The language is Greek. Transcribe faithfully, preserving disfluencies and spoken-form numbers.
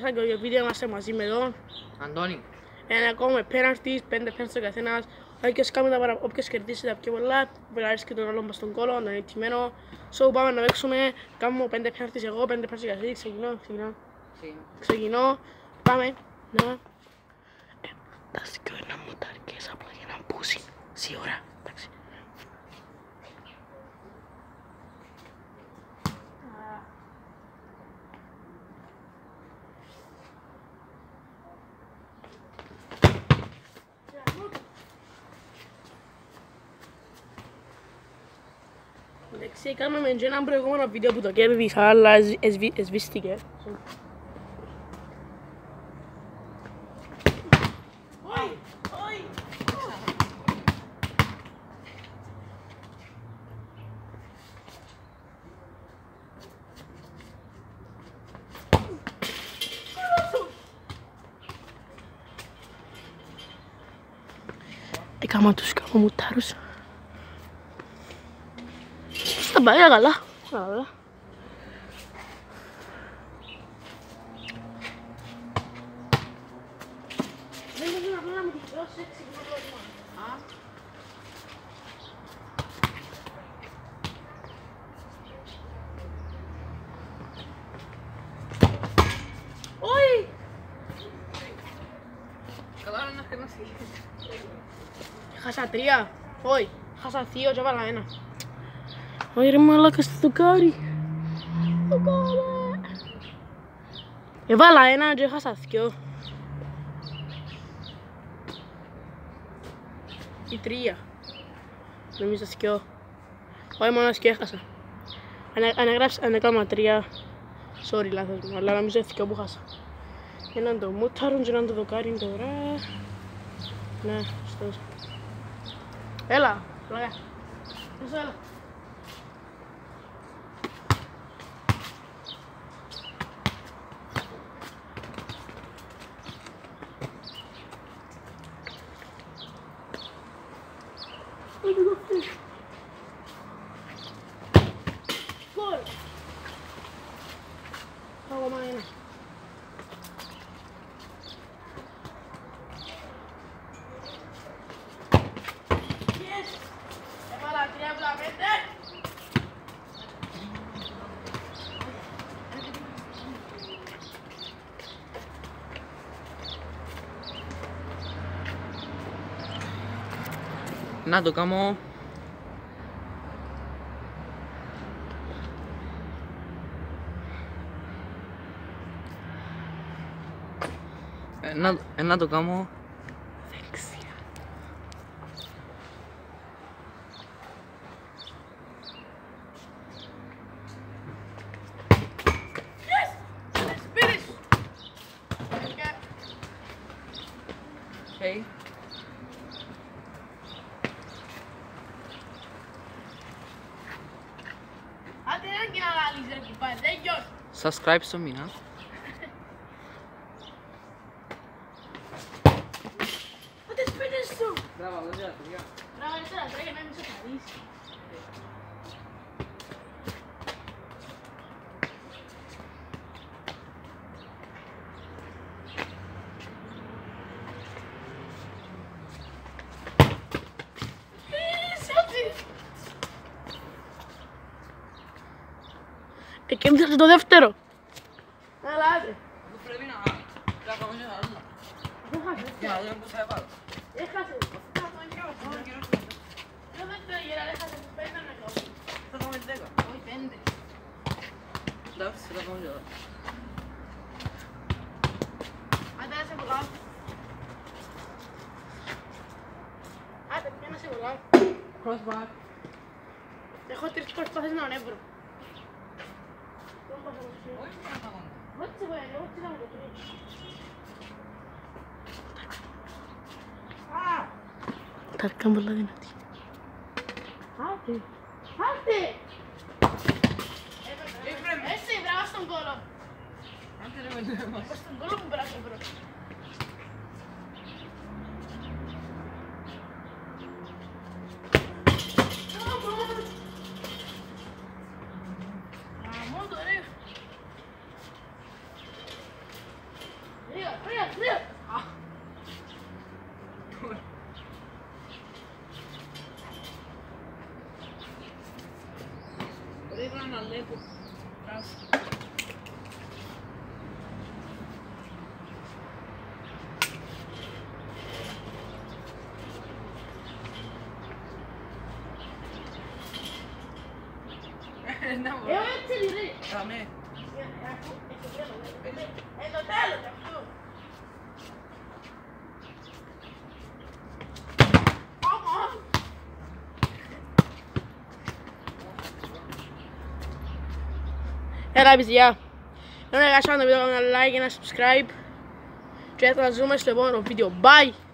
σαν και ο βίντεο είμαστε μαζί με τον Αντώνη. ένα ακόμα πέναλτις, πέντε πέναλτις ο καθένας. Όποιος κερδίσει τα πιο πολλά, περάσει και τον άλλον μας στον κόλο, τον επιτυμένο. So πάμε να παίξουμε, κάνουμε πέντε πέναλτις εγώ, πέντε πέναλτις για εσύ, ξεκινώ, ξεκινώ. Ξεκινώ, πάμε, να. Εντάξει και ένα μοτάρικες απλά για να μπούσει, σίγουρα, εντάξει. Εντάξει, κάναμε και ένα προηγούμενο βίντεο που το κέρδισα, αλλά εσβήστηκε. Όχι, όχι. Έκαμα τους καμομουτάρους. Στα πάει καλά. Καλά. Δεν μπορείς απλά να μου τις δώσεις έτσι που πρόβλημα. Α. Όχι! Καλά είναι να χαιρνάς. Χάσα τρία. Όχι. Χάσα δύο και έβαλα ένα. Όχι ρε μαλάκα στο δοκάρι. Δοκάρι. Έβαλα ένα και έχασα δυο. Ή τρία. Νομίζω δυο. Όχι μόνο δυο έχασα. Αν έκανα τρία. Sorry λάθος μου, αλλά νομίζω δυο που χάσα. Έναν το μούταρον και έναν το δοκάρι τώρα. Ναι, στός. Έλα, πλάκα. Πόσο έλα. Γκολ! Ακόμα ένα. Yes! Έβαλα τρία από τα πέντε. Να το κάνω. Ε, να, ε, να το κάνω. Δεξιά. Yes! Σπίρις! Okay. Άντε δεν και να λάλεις ρε κουπάρι, τέλειος! Subscribe στο μήνα. Άντε σπίρις σου! Μπράβο, δεν ξέρω, παιδιά. Μπράβο, εσένα τώρα για να μην σε χαρίσει. Εκέμψατε το δεύτερο. Έλα, άντε. Πρέπει να κάνω μια άλλα. Δεν χάσες. Για να δούμε πώς θα έβαλα. Έχασες. Δεν δεν το γέρα, έχασες. Πέντε να κάνω. Θα κάνουμε δέκα. Όχι, πέντε. Εντάξει, θα κάνουμε δέκα. Άντε, να σε βουλάω. Άντε, πια να σε βουλάω. Crossbar. Έχω τρεις προσπάθειες να ανέβρω. Όχι, δεν θα κάνω. Όχι, σε βοηθάει, όχι, θα μου το τρεις. Τάρκα πολλά δυνατή. Άντε, άντε! Εσύ, μπράβο στον κόλο. Άντε ρε με το έμας. Στον κόλο που περάσει μπρο. Ωραία, ωραία. Ρίχνω ένα λέπο. Να Ε, μπορώ. έτσι είναι, ρε. Καμέ. Ε, το τέλος γι' αυτό. Έλα παιδιά, να κάνετε το βίντεο, κάντε ένα like, ένα subscribe και θα τα δούμε στο επόμενο βίντεο. Bye!